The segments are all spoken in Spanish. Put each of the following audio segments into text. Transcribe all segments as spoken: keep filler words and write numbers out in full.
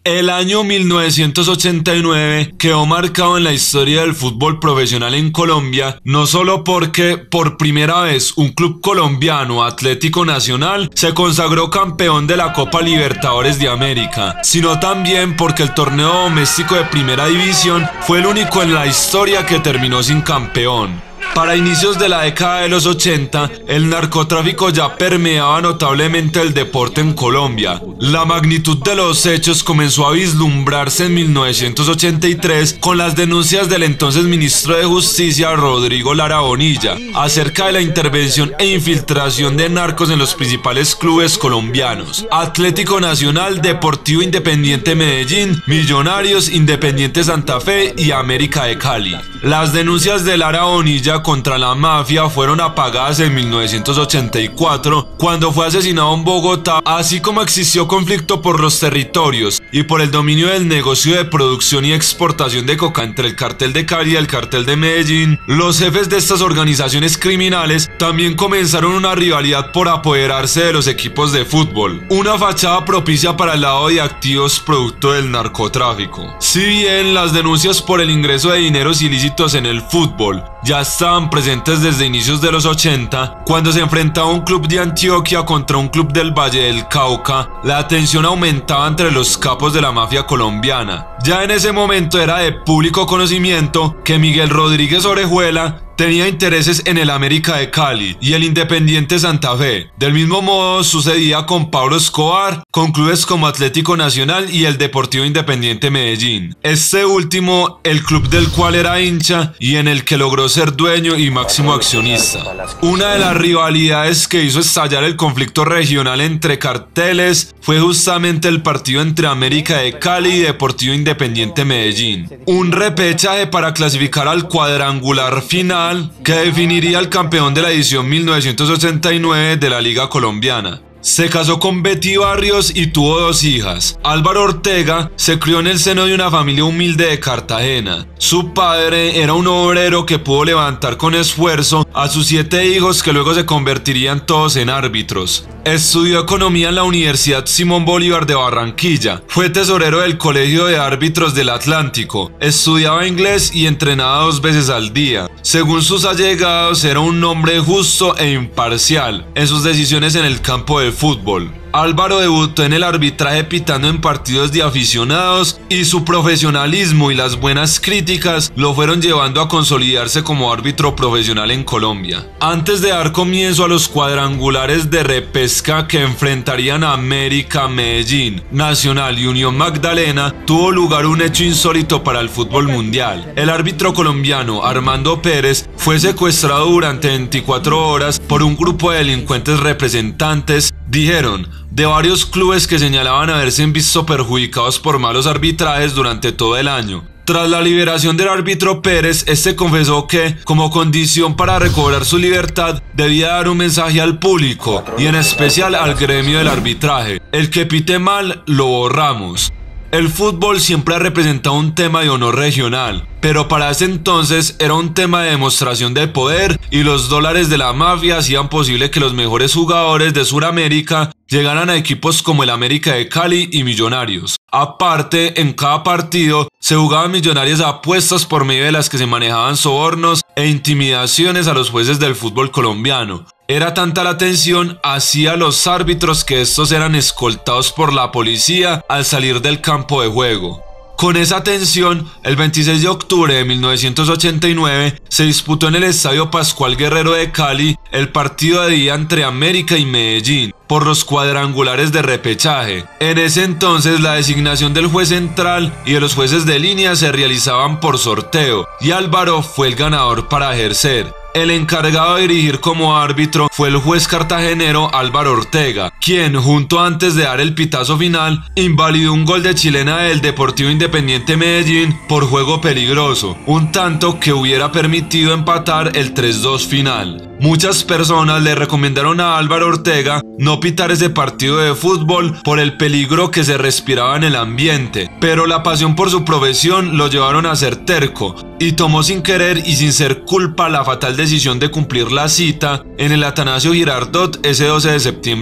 El año mil novecientos ochenta y nueve quedó marcado en la historia del fútbol profesional en Colombia, no solo porque por primera vez un club colombiano, Atlético Nacional, se consagró campeón de la Copa Libertadores de América, sino también porque el torneo doméstico de Primera División fue el único en la historia que terminó sin campeón. Para inicios de la década de los ochenta, el narcotráfico ya permeaba notablemente el deporte en Colombia. La magnitud de los hechos comenzó a vislumbrarse en mil novecientos ochenta y tres con las denuncias del entonces ministro de Justicia, Rodrigo Lara Bonilla, acerca de la intervención e infiltración de narcos en los principales clubes colombianos: Atlético Nacional, Deportivo Independiente Medellín, Millonarios, Independiente Santa Fe y América de Cali. Las denuncias de Lara Bonilla contra la mafia fueron apagadas en mil novecientos ochenta y cuatro, cuando fue asesinado en Bogotá, así como existió conflicto por los territorios y por el dominio del negocio de producción y exportación de coca entre el cartel de Cali y el cartel de Medellín. Los jefes de estas organizaciones criminales también comenzaron una rivalidad por apoderarse de los equipos de fútbol, una fachada propicia para el lavado de activos producto del narcotráfico. Si bien las denuncias por el ingreso de dineros ilícitos en el fútbol ya estaban presentes desde inicios de los ochenta, cuando se enfrentaba un club de Antioquia contra un club del Valle del Cauca, la tensión aumentaba entre los capos de la mafia colombiana. Ya en ese momento era de público conocimiento que Miguel Rodríguez Orejuela tenía intereses en el América de Cali y el Independiente Santa Fe. Del mismo modo sucedía con Pablo Escobar, con clubes como Atlético Nacional y el Deportivo Independiente Medellín. Este último, el club del cual era hincha y en el que logró ser dueño y máximo accionista. Una de las rivalidades que hizo estallar el conflicto regional entre carteles fue justamente el partido entre América de Cali y Deportivo Independiente Medellín. Un repechaje para clasificar al cuadrangular final que definiría al campeón de la edición mil novecientos ochenta y nueve de la Liga Colombiana. Se casó con Betty Barrios y tuvo dos hijas. Álvaro Ortega se crió en el seno de una familia humilde de Cartagena. Su padre era un obrero que pudo levantar con esfuerzo a sus siete hijos, que luego se convertirían todos en árbitros. Estudió economía en la Universidad Simón Bolívar de Barranquilla. Fue tesorero del Colegio de Árbitros del Atlántico. Estudiaba inglés y entrenaba dos veces al día. Según sus allegados, era un hombre justo e imparcial en sus decisiones en el campo de fútbol. Álvaro debutó en el arbitraje pitando en partidos de aficionados, y su profesionalismo y las buenas críticas lo fueron llevando a consolidarse como árbitro profesional en Colombia. Antes de dar comienzo a los cuadrangulares de repesca que enfrentarían a América, Medellín, Nacional y Unión Magdalena, tuvo lugar un hecho insólito para el fútbol mundial. El árbitro colombiano Armando Pérez fue secuestrado durante veinticuatro horas por un grupo de delincuentes representantes, dijeron, de varios clubes que señalaban haberse visto perjudicados por malos arbitrajes durante todo el año. Tras la liberación del árbitro Pérez, este confesó que, como condición para recobrar su libertad, debía dar un mensaje al público y en especial al gremio del arbitraje: el que pite mal, lo borramos. El fútbol siempre ha representado un tema de honor regional, pero para ese entonces era un tema de demostración de poder, y los dólares de la mafia hacían posible que los mejores jugadores de Sudamérica llegaran a equipos como el América de Cali y Millonarios. Aparte, en cada partido se jugaban millonarias apuestas por medio de las que se manejaban sobornos e intimidaciones a los jueces del fútbol colombiano. Era tanta la tensión hacia los árbitros que estos eran escoltados por la policía al salir del campo de juego. Con esa tensión, el veintiséis de octubre de mil novecientos ochenta y nueve se disputó en el Estadio Pascual Guerrero de Cali el partido de día entre América y Medellín por los cuadrangulares de repechaje. En ese entonces la designación del juez central y de los jueces de línea se realizaban por sorteo, y Álvaro fue el ganador para ejercer. El encargado de dirigir como árbitro fue el juez cartagenero Álvaro Ortega, quien, junto antes de dar el pitazo final, invalidó un gol de chilena del Deportivo Independiente Medellín por juego peligroso, un tanto que hubiera permitido empatar el tres dos final. Muchas personas le recomendaron a Álvaro Ortega no pitar ese partido de fútbol por el peligro que se respiraba en el ambiente, pero la pasión por su profesión lo llevaron a ser terco, y tomó sin querer y sin ser culpa la fatal decisión de cumplir la cita en el Atanasio Girardot ese doce de septiembre de mil novecientos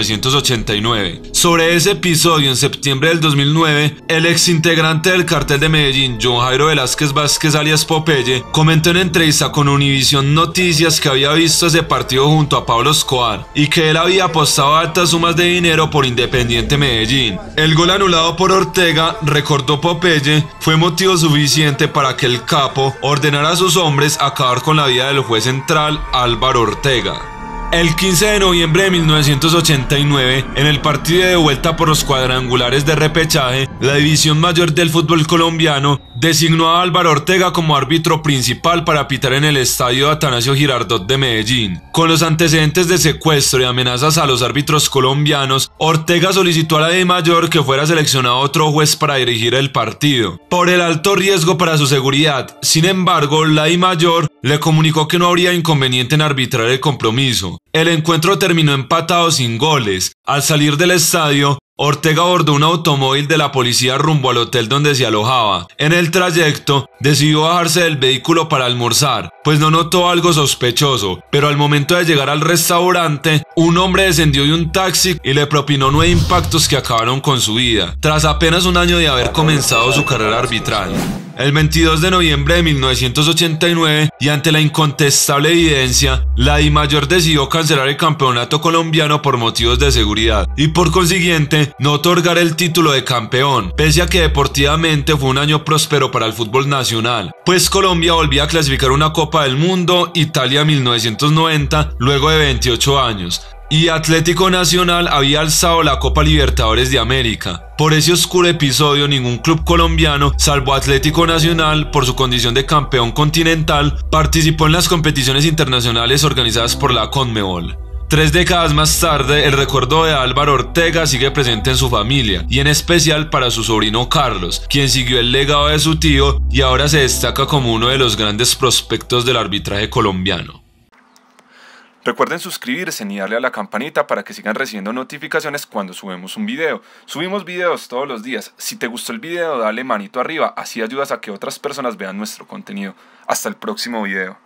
novecientos ochenta y nueve. Sobre ese episodio, en septiembre del dos mil nueve, el ex integrante del Cartel de Medellín, John Jairo Velázquez Vázquez alias Popeye, comentó en entrevista con Univisión Noticias que había visto ese partido junto a Pablo Escobar y que él había apostado altas sumas de dinero por Independiente Medellín. El gol anulado por Ortega, recordó Popeye, fue motivo suficiente para que el capo ordenara a sus hombres acabar con la vida del juez central Álvaro Ortega. El quince de noviembre de mil novecientos ochenta y nueve, en el partido de vuelta por los cuadrangulares de repechaje, la división mayor del fútbol colombiano designó a Álvaro Ortega como árbitro principal para pitar en el estadio Atanasio Girardot de Medellín. Con los antecedentes de secuestro y amenazas a los árbitros colombianos, Ortega solicitó a la DIMAYOR que fuera seleccionado otro juez para dirigir el partido, por el alto riesgo para su seguridad. Sin embargo, la DIMAYOR le comunicó que no habría inconveniente en arbitrar el compromiso. El encuentro terminó empatado sin goles. Al salir del estadio, Ortega abordó un automóvil de la policía rumbo al hotel donde se alojaba. En el trayecto, decidió bajarse del vehículo para almorzar, pues no notó algo sospechoso, pero al momento de llegar al restaurante, un hombre descendió de un taxi y le propinó nueve impactos que acabaron con su vida, tras apenas un año de haber comenzado su carrera arbitral. El veintidós de noviembre de mil novecientos ochenta y nueve, y ante la incontestable evidencia, la DIMAYOR decidió cancelar el campeonato colombiano por motivos de seguridad y por consiguiente no otorgar el título de campeón, pese a que deportivamente fue un año próspero para el fútbol nacional, pues Colombia volvía a clasificar una Copa del Mundo, Italia mil novecientos noventa, luego de veintiocho años. Y Atlético Nacional había alzado la Copa Libertadores de América. Por ese oscuro episodio, ningún club colombiano, salvo Atlético Nacional, por su condición de campeón continental, participó en las competiciones internacionales organizadas por la Conmebol. Tres décadas más tarde, el recuerdo de Álvaro Ortega sigue presente en su familia, y en especial para su sobrino Carlos, quien siguió el legado de su tío y ahora se destaca como uno de los grandes prospectos del arbitraje colombiano. Recuerden suscribirse y darle a la campanita para que sigan recibiendo notificaciones cuando subimos un video. Subimos videos todos los días. Si te gustó el video, dale manito arriba, así ayudas a que otras personas vean nuestro contenido. Hasta el próximo video.